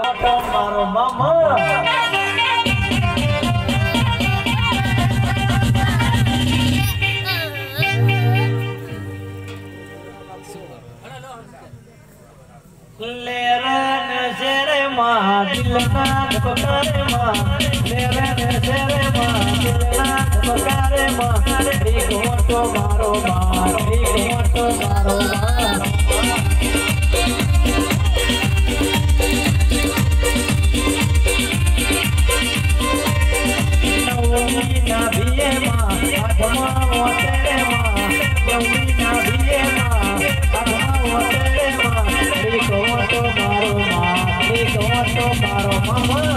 મારો મામા લેરન શેરે માં દિલના પકારે માં લેરન શેરે માં દિલના પકારે માં ઠીક મોટો મારો માં ઠીક મોટો મારો માં નવમી ના ભીએ માં આઠમા વતરે માં નવમી ના ભીએ માં આઠમા વતરે માં ઠીક મોટો મારો માં ઠીક મોટો મારો મામા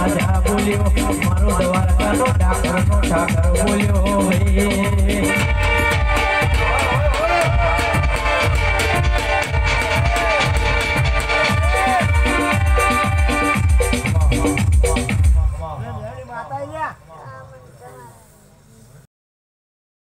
મારો દ્વારકાનો ડાકરનો ઠાકર બોલ્યો